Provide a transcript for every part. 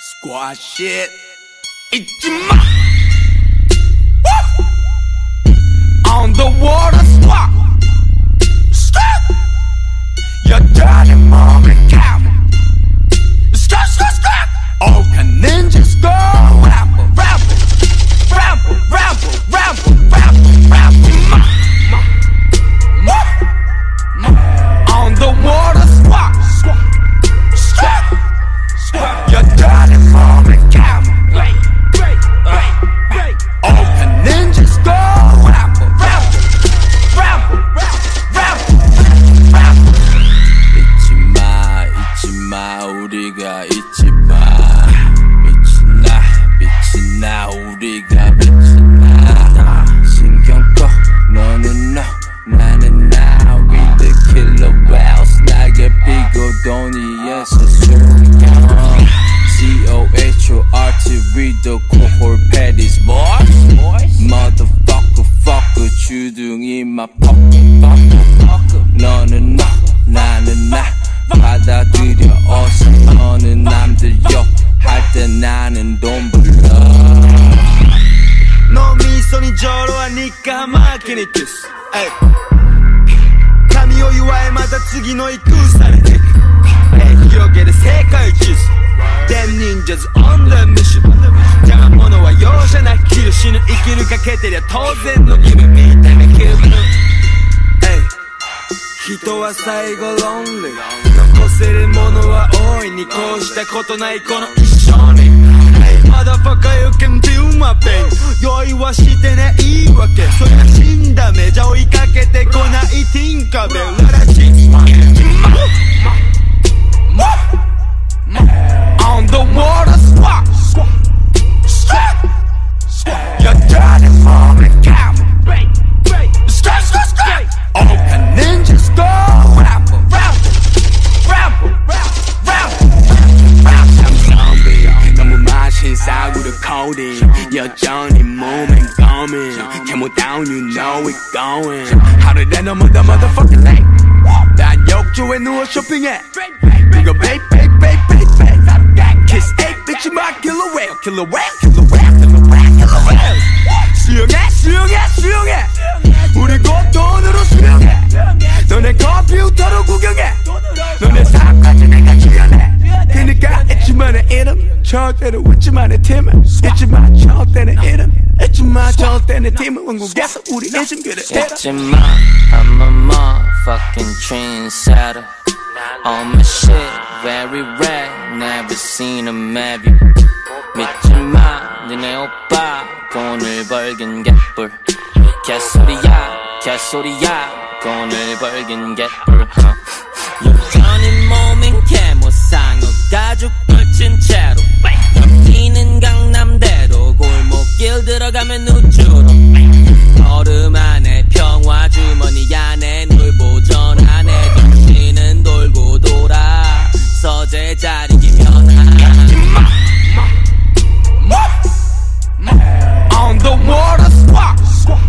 Squash it. Ichima. On the water squat. Stop. Your dirty mom and cow. Stop, stop, stop. Oh, can ninjas go? Rapper, rapper, rapper, rapper, rapper, rapper, rapper. On the water squat. Stop. Your dirty mom and cow. Oh, can ninjas go? Rapper, rapper, rapper, rapper, rapper. 잊지마 우리가 잊지마. 미친나 우리가 미친나. 신경 꺼 너는 너 나는 나. We the killer whales. 나게 비고 돈이에서 술이야. C-O-H-O-R-T we the cohort patties boys. Motherfucker fucker 주둥이 막 fucker. 너는 너 나는 나. 받아들여 어서 너는 남들 욕할 때 나는 돈 벌러. 脳みそにジョロは日課負けにキス神を祝えまた次の行くされてく広げる世界地図 Them ninjas on the mission 邪魔者は容赦なきる死ぬ生きるかけてりゃ当然の義務見た目気分人は最後ロンリー残せるものは大いにこうしたことないこの一生に Motherfucker you can feel my pain 酔いはしてないわけそりゃ死んだ目じゃ追いかけてこないティンカベルララチン On the water squat. Your dirty mom and cow. Stop, stop, stop. Oh, can ninjas go? Rapper, rapper, rapper, rapper, rapper. I'm zombie. 너무 마신 싸구려 codeine. 여전히 몸엔 coming. Camel down, you know it going. Hotter than a motherfucking lake. 난 욕조에 누워 쇼핑해. 이거 babe, babe, babe, babe, babe. Kiss 8, bitch, my killer whale. Killer whale, killer whale, killer whale, killer whale. 수영해, 수영해, 수영해. 우리 곧 돈으로 수영해. 너네 컴퓨터로 구경해. 너네 삶까지 내가 지어내. 그니까 잊지마의 이름. 절대로 잊지마의 팀은. 잊지마 절대는 이름. 잊지마 절대는 팀은. 원국에서 우리 잊은 그래. 잊지마, I'm a motherfucking trendsetter. All my shit very rare. Never seen a maybe. 믿지마, 니네 오빠 돈을 벌긴 개뿔. 개소리야, 개소리야. 돈을 벌긴 개뿔. 여전히 몸인 개모상어 가죽 걸친 채로 넘기는 강남대로 골목길 들어가면 우주로 얼음 안에 평화 주머니 안에 놀보전 안에 정신은 돌고 돌아 서재 자리기면 On the water squat.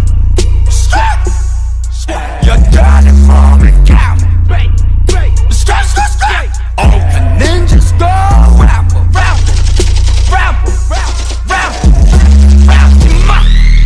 Your dirty mom and cow. Stop, stop, stop. Oh, can ninjas go? Rapper, rapper, rapper, rapper, rapper.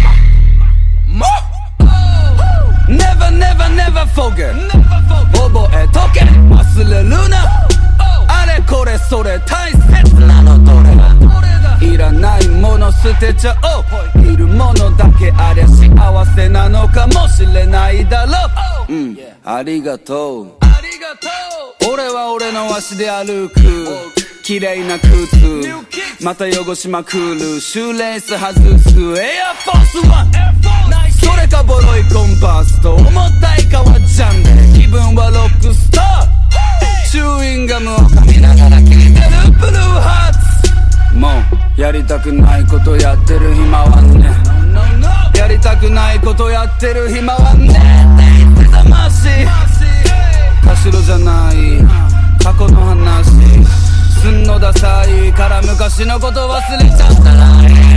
Never, never, never forget 覚えとけ忘れるなあれこれそれ大切なのどれだいらないもの捨てちゃおういるものだけありゃ幸せなのかもしれないだろううんありがとう俺は俺の足で歩く綺麗な靴また汚しまくるシューレース外すエアフォースワンそれかボロいコンパスと重たい革ジャンで気分はロックスターチューインガムを噛みながら聴いてるブルーハーツもうやりたくないことやってる暇はねやりたくないことやってる暇はねって魂田代じゃない過去の話すんのダサいから昔のこと忘れちゃったら